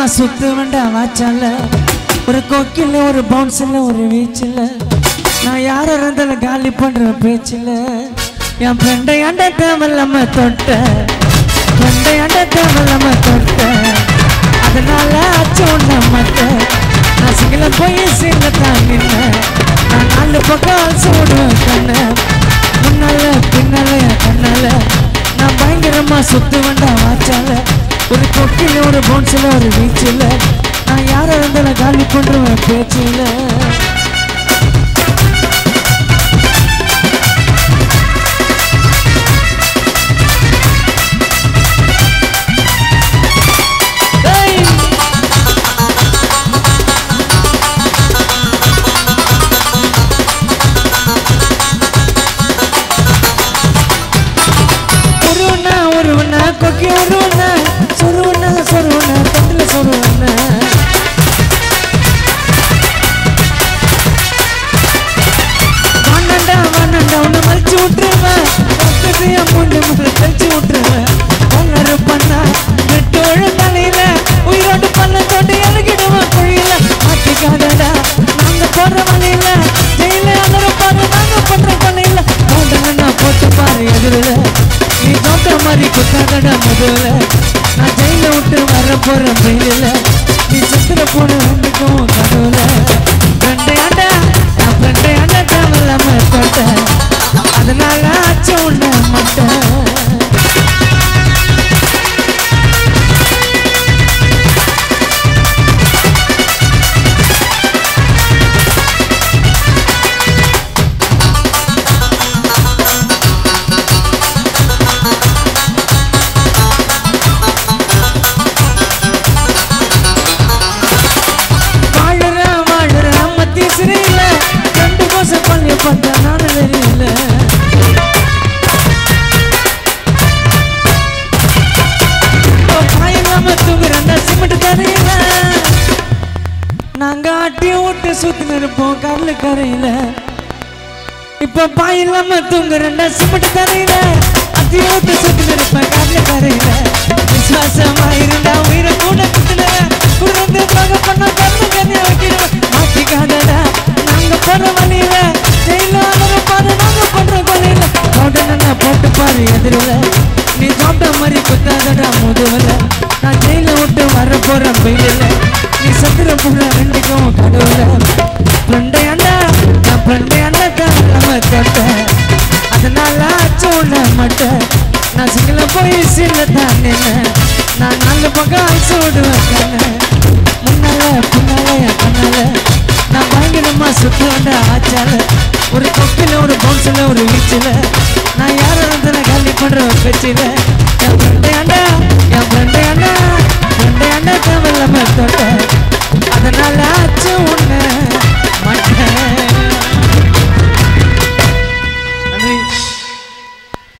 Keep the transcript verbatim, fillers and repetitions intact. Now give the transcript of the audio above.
சுத்து வேண்டாம் வாச்சால ஒரு கொக்கில் ஒரு பவுன்ஸில் ஒரு வீச்சில் நான் யார இருந்தாலும் காலி பண்ற பேச்சில் என் ஃப்ரெண்டை அண்ட தேவல்லாம தொட்ட ஃப்ரெண்டை அண்ட தேவல்லாம தொட்ட அதனால அச்சு ஒண்ண மட்ட நான் சிங்கள போய் சீல தாங்கின நான் நாலு பக்கம் சூடுவேன் கண்ண முன்னால பின்னால கண்ணால நான் பயங்கரமா சுத்து வேண்டாம் வாச்சால ஒரு கொக்கில் ஒரு பவுன்ஸில் ஒரு வீச்சில் நான் யார இருந்தாலும் காலி பண்றேன் பேச்சில் கொக்கி ஒருவன சொருவன சொருவன தொட்டில சொருவன வானண்டா வானண்டா உன்னை மறைச்சு விட்டுருவேன் பக்கத்தையா மூண்டு முதல்ல கழிச்சு விட்டுருவேன் பொங்கரு பண்ணா நெட்டோழ தலையில உயிரோடு பல்ல தொட்டு இறங்கிடுவேன் குழியில மாட்டிக்காதடா நாங்க போடுற வழியில ஜெயில அதர பாரு நாங்க பண்ற கொலையில போட்டா போட்டு பாரு எதிரில நீ தோட்ட மாதிரி குத்தாதடா முதல்ல நான் ஜெயில விட்டு வர போறேன் வெயில நீ சுத்துற போன ரெண்டுக்கும் கனவுல ஃப்ரெண்டை ஆண்டா நான் ஃப்ரெண்டை ஆண்டா தேவையில்லாம தொட்ட அதனால ஆச்சு உன்ன மட்ட நாங்க ஆட்டி விட்டு சுத்தின இருப்போம் கடல கரையில இப்ப பாய் இல்லாம தூங்குறேன்டா சிமெண்ட் தரையில அத்தி விட்டு சுத்தின இருப்பேன் கடல கரையில விசுவாசமா இருந்தா உயிரை கூட குத்துனேன் குறைந்து பாக பண்ண கண்ணு கண்ணியா வைக்கிறேன் மாட்டிக்காதடா நாங்க போற வழியில ஜெயில பாரு நாங்க பண்ற கொலையில உடனே போட்டு பாரு எதிரில நீ சாப்பிட்ட மாதிரி குத்தாதடா முதுவல நான் ஜெயில விட்டு வர போறேன் வெயில நீ சத்துற புள்ள ரெண்டுக்கும் கடவுள ஃப்ரெண்டை அண்ணா நான் ஃப்ரெண்டை அண்ணா தேவையில்லாம தொட்ட அதனால ஆச்சு உன்ன மட்ட நான் சிங்கள போய் சீல தான் நின்ன நான் நாலு பக்கம் அழிச்சு விடுவேன் கண்ண முன்னால பின்னால கண்ணால நான் பயங்கரமா சுத்த வேண்ட ஆச்சால ஒரு கொக்கில ஒரு பவுன்ஸில் ஒரு வீச்சில் நான் யார இருந்தாலும் காலி பண்ற பேச்சில என் ஃப்ரெண்டை அண்ணா என் ஃப்ரெண்டை அண்ணா ஃப்ரெண்டை அண்ணா தேவையில்லாம தொட்ட அதனால ஆச்சு உன்ன